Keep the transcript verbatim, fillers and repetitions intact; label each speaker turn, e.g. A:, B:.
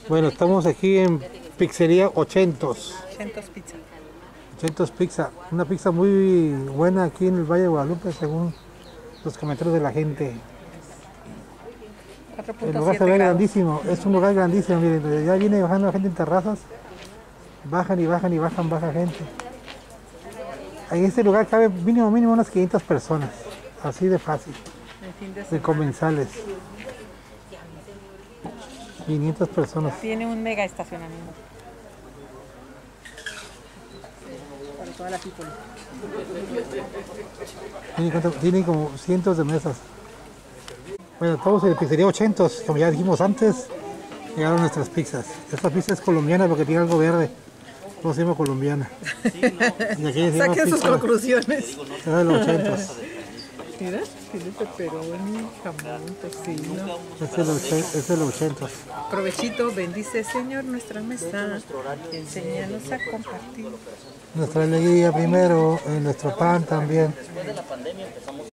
A: Bueno, estamos aquí en Pizzería Ochentos.
B: Ochentos Pizza.
A: Ochentos Pizza. Una pizza muy buena aquí en el Valle de Guadalupe, según los comentarios de la gente. El lugar se ve grandísimo, es un lugar grandísimo. Miren, ya viene bajando la gente en terrazas. Bajan y bajan y bajan, baja gente. En este lugar cabe mínimo, mínimo unas quinientas personas. Así de fácil. De, de comensales. quinientas personas.
B: Tiene un mega estacionamiento. Para toda la people.
A: Tiene, tiene como cientos de mesas. Bueno, estamos en Pizzería Ochentos, como ya dijimos antes, llegaron nuestras pizzas. Esta pizza es colombiana porque tiene algo verde. ¿Cómo se llama colombiana?
B: Saquen sus conclusiones.
A: Es de los Ochentos.
B: Mira, tiene pepperoni, jamón, tocino.
A: Es de los Ochentos.
B: Provechito, bendice Señor nuestra mesa. Enséñanos a compartir.
A: Nuestra alegría primero, en nuestro pan también.